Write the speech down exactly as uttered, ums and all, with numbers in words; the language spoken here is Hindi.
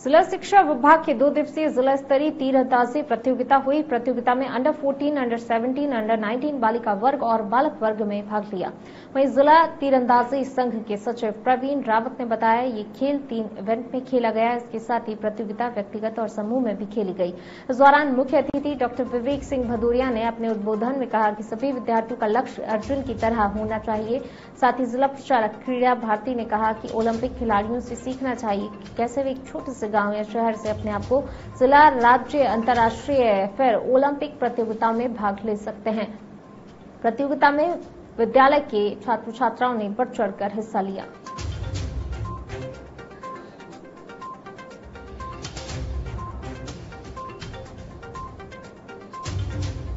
जिला शिक्षा विभाग की दो दिवसीय जिला स्तरीय तीरंदाजी प्रतियोगिता हुई। प्रतियोगिता में अंडर चौदह, अंडर सत्रह, अंडर उन्नीस बालिका वर्ग और बालक वर्ग में भाग लिया। वहीं जिला तीरंदाजी संघ के सचिव प्रवीण रावत ने बताया, ये खेल तीन इवेंट में खेला गया। इसके साथ ही प्रतियोगिता व्यक्तिगत और समूह में भी खेली गई। इस दौरान मुख्य अतिथि डॉक्टर विवेक सिंह भदौरिया ने अपने उद्बोधन में कहा कि सभी विद्यार्थियों का लक्ष्य अर्जुन की तरह होना चाहिए। साथ ही जिला प्रचारक क्रीड़ा भारती ने कहा कि ओलंपिक खिलाड़ियों से सीखना चाहिए कि कैसे वे एक छोटे से गांव या शहर से अपने आप को जिला, राज्य, अंतर्राष्ट्रीय फिर ओलंपिक प्रतियोगिताओं में भाग ले सकते हैं। प्रतियोगिता में विद्यालय के छात्र छात्राओं ने बढ़ चढ़कर हिस्सा लिया।